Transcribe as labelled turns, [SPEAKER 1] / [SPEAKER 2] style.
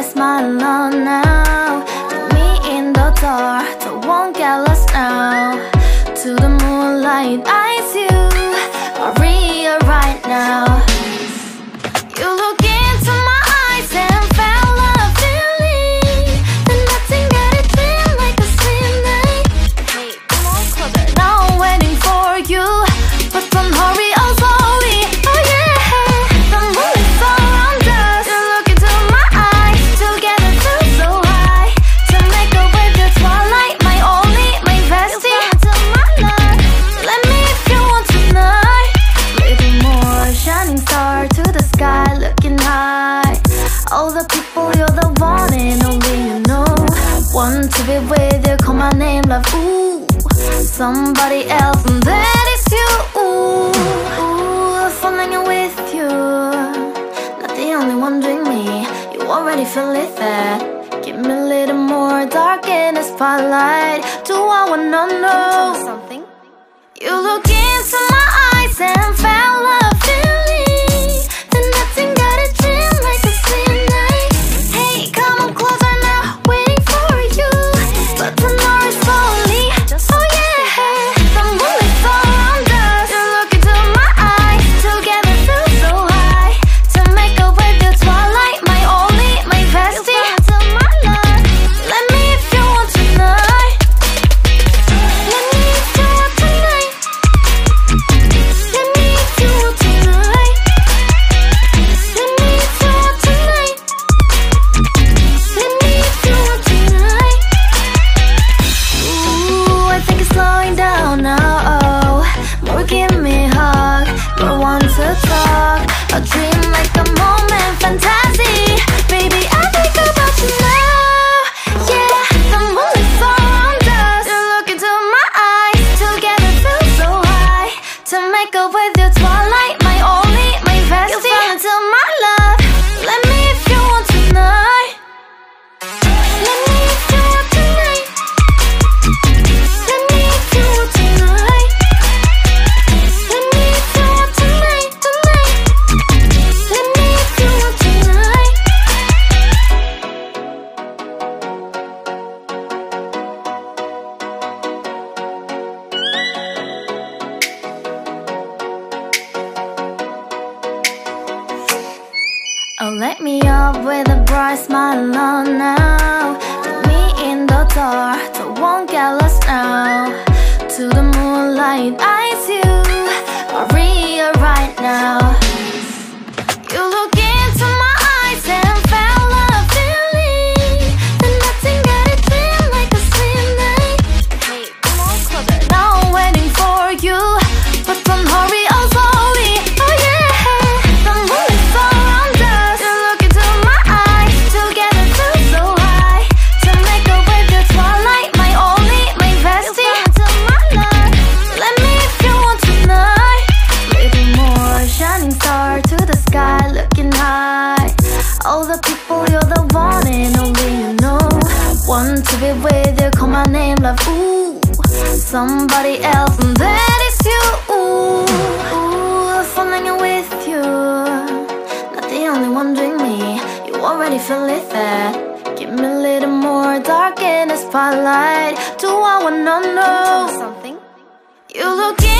[SPEAKER 1] bright smile on now. Put me in the dark, don't won't get lost now. To the moonlight, eyes you are real right now. You look into my eyes and felt a feeling that nothing got it feel like a slim night. Hey, come on closer. Now I'm waiting for you, but don't hurry, oh slowly. Oh yeah, the moon is around us. You look into my eyes, together feel so high. To make a way the twilight, my only, my bestie. To my love, let me if you want tonight. Little more shining star to the sky, looking high. All the people, you're the one and only you know. Want to be with you, call my name, love, ooh. Somebody else, and that is you, ooh. Ooh, falling in with you. Not the only one doing me, you already feel it there. Give me a little more dark in the spotlight. Do I wanna know something? You look into my eyes and felt a feeling that nothing got it feel like a slim night. Hey, come on closer now, waiting for you, but the noise slowly. Oh yeah, the moon is around us. You look into my eyes, together feel so high. To make a way the twilight, my only, my bestie. To my love, let me if you want tonight. Let me if you want tonight. Let me if you want tonight. Let me if you want tonight. Let me if you want tonight. Ooh, I think it's slowing down now. Oh, more give me a hug, more want to talk. A dream like a moment, fantasy. Baby, I think about you now. Yeah, the moon is around us. You look into my eyes, together feel so high. To make a with you twilight, my only, my bestie. You fall into my love. Let me if you want tonight. Let me if you want tonight. Let me if you want tonight. Let me if you want tonight, tonight. Let me if you want tonight. Oh, let me up with a bright smile on now. Put me in the dark, don't won't get lost now. To the moonlight, eyes you are real right now. You look into my eyes and felt a feeling that nothing got it feel like a slim night. Hey, come on closer. Now I'm waiting for you, but don't hurry, oh slowly. Oh yeah, the moon is around us. You look into my eyes, together feel so high. To make a way the twilight, my only, my bestie. To my love, let me if you want tonight. Little more shining star to the sky, looking high. All the people, you're the one and only you know. Want to be with you, call my name, love, ooh. Somebody else, and that is you, ooh. Ooh, falling in with you. Not the only one doing me, you already feel it there. Give me a little more dark in the spotlight. Do I wanna know something? You look